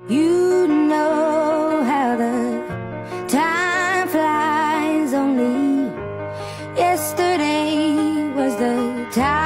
You know how the time flies. Only yesterday was the time